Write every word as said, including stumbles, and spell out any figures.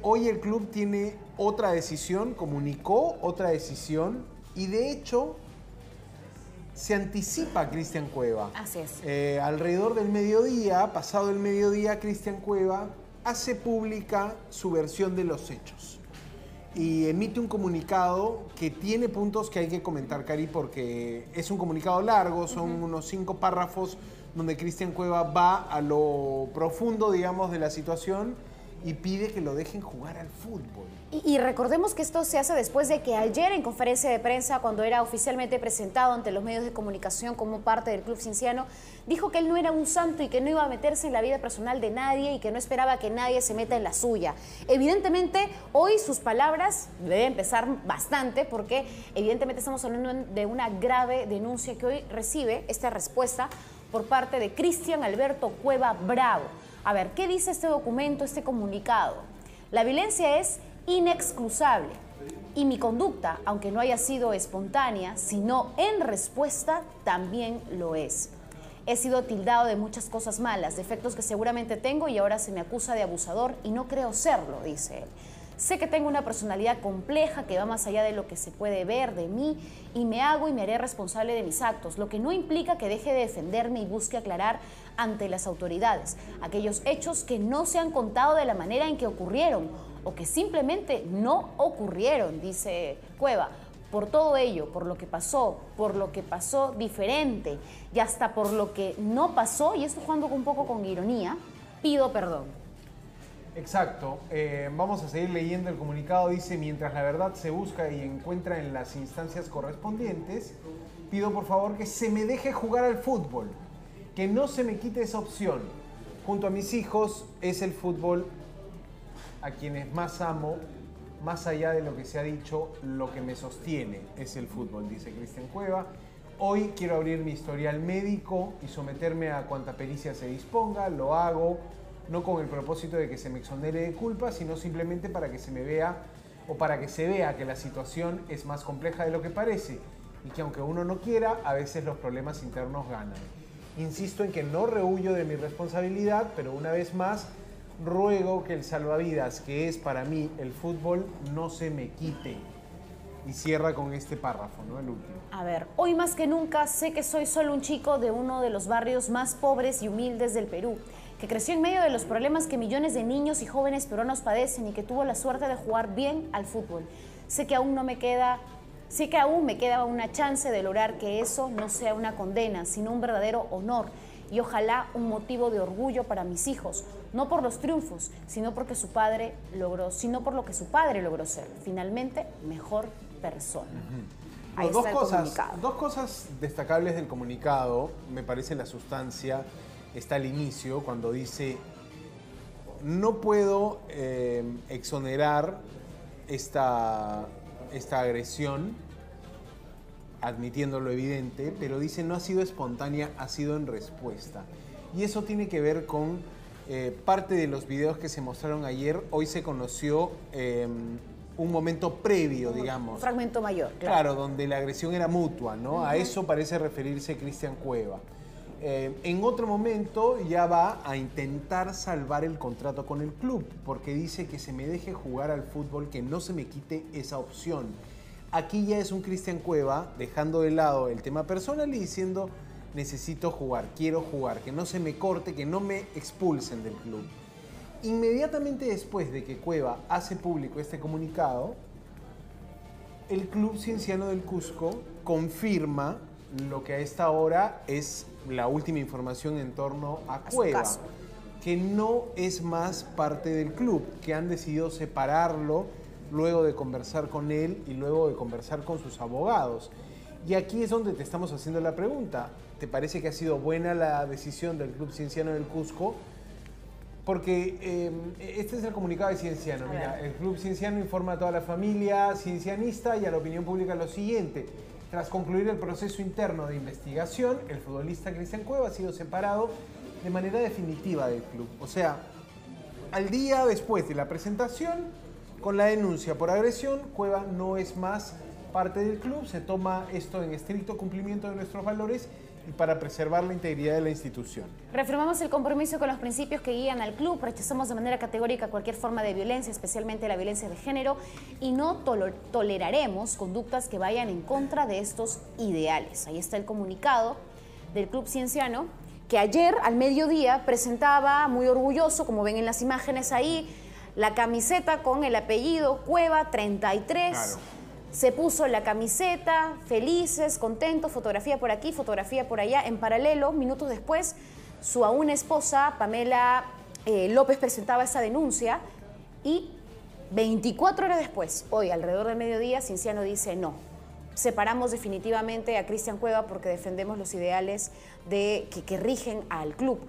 hoy el club tiene otra decisión, comunicó otra decisión y de hecho se anticipa Cristian Cueva. Así es. Eh, alrededor del mediodía, pasado el mediodía, Cristian Cueva hace pública su versión de los hechos y emite un comunicado que tiene puntos que hay que comentar, Cari, porque es un comunicado largo, son uh-huh. unos cinco párrafos donde Cristian Cueva va a lo profundo, digamos, de la situación y pide que lo dejen jugar al fútbol. Y, y recordemos que esto se hace después de que ayer en conferencia de prensa, cuando era oficialmente presentado ante los medios de comunicación como parte del Club Cienciano, dijo que él no era un santo y que no iba a meterse en la vida personal de nadie y que no esperaba que nadie se meta en la suya. Evidentemente, hoy sus palabras deben pesar bastante porque evidentemente estamos hablando de una grave denuncia que hoy recibe esta respuesta por parte de Cristian Alberto Cueva Bravo. A ver, ¿qué dice este documento, este comunicado? La violencia es inexcusable y mi conducta, aunque no haya sido espontánea, sino en respuesta, también lo es. He sido tildado de muchas cosas malas, defectos que seguramente tengo y ahora se me acusa de abusador y no creo serlo, dice él. Sé que tengo una personalidad compleja que va más allá de lo que se puede ver de mí y me hago y me haré responsable de mis actos, lo que no implica que deje de defenderme y busque aclarar ante las autoridades aquellos hechos que no se han contado de la manera en que ocurrieron o que simplemente no ocurrieron, dice Cueva. Por todo ello, por lo que pasó, por lo que pasó diferente y hasta por lo que no pasó, y esto jugando un poco con ironía, pido perdón. Exacto. Eh, vamos a seguir leyendo el comunicado. Dice, mientras la verdad se busca y encuentra en las instancias correspondientes, pido por favor que se me deje jugar al fútbol, que no se me quite esa opción. Junto a mis hijos es el fútbol a quienes más amo, más allá de lo que se ha dicho, lo que me sostiene es el fútbol, dice Cristian Cueva. Hoy quiero abrir mi historial médico y someterme a cuanta pericia se disponga, lo hago no con el propósito de que se me exonere de culpa, sino simplemente para que se me vea o para que se vea que la situación es más compleja de lo que parece y que aunque uno no quiera, a veces los problemas internos ganan. Insisto en que no rehuyo de mi responsabilidad, pero una vez más ruego que el salvavidas que es para mí el fútbol no se me quite. Y cierra con este párrafo, ¿no? El último. A ver, hoy más que nunca sé que soy solo un chico de uno de los barrios más pobres y humildes del Perú, que creció en medio de los problemas que millones de niños y jóvenes peruanos padecen y que tuvo la suerte de jugar bien al fútbol. Sé que aún no me queda, sé que aún me queda una chance de lograr que eso no sea una condena, sino un verdadero honor y ojalá un motivo de orgullo para mis hijos, no por los triunfos, sino porque su padre logró, sino por lo que su padre logró ser, finalmente mejor persona. Uh-huh. Ahí no, está dos, el cosas, comunicado. dos cosas destacables del comunicado, me parece la sustancia, está al inicio, cuando dice, no puedo eh, exonerar esta, esta agresión, admitiendo lo evidente, pero dice, no ha sido espontánea, ha sido en respuesta. Y eso tiene que ver con eh, parte de los videos que se mostraron ayer. Hoy se conoció eh, un momento previo, digamos. Un fragmento mayor, claro. Claro, donde la agresión era mutua, ¿no? Uh-huh. A eso parece referirse Cristian Cueva. Eh, en otro momento ya va a intentar salvar el contrato con el club, porque dice que se me deje jugar al fútbol, que no se me quite esa opción. Aquí ya es un Cristian Cueva dejando de lado el tema personal y diciendo, necesito jugar, quiero jugar, que no se me corte, que no me expulsen del club. Inmediatamente después de que Cueva hace público este comunicado, el Club Cienciano del Cusco confirma lo que a esta hora es la última información en torno a Cueva, que no es más parte del club, que han decidido separarlo luego de conversar con él y luego de conversar con sus abogados. Y aquí es donde te estamos haciendo la pregunta. ¿Te parece que ha sido buena la decisión del Club Cienciano del Cusco? Porque eh, este es el comunicado de Cienciano. Mira, el Club Cienciano informa a toda la familia ciencianista y a la opinión pública lo siguiente. Tras concluir el proceso interno de investigación, el futbolista Cristian Cueva ha sido separado de manera definitiva del club. O sea, al día después de la presentación, con la denuncia por agresión, Cueva no es más parte del club, se toma esto en estricto cumplimiento de nuestros valores y para preservar la integridad de la institución. Reafirmamos el compromiso con los principios que guían al club, rechazamos de manera categórica cualquier forma de violencia, especialmente la violencia de género, y no tol- toleraremos conductas que vayan en contra de estos ideales. Ahí está el comunicado del Club Cienciano, que ayer al mediodía presentaba, muy orgulloso, como ven en las imágenes ahí, la camiseta con el apellido Cueva treinta y tres. Claro. Se puso la camiseta, felices, contentos, fotografía por aquí, fotografía por allá. En paralelo, minutos después, su aún esposa, Pamela eh, López, presentaba esa denuncia y veinticuatro horas después, hoy alrededor del mediodía, Cienciano dice no. Separamos definitivamente a Cristian Cueva porque defendemos los ideales de, que, que rigen al club.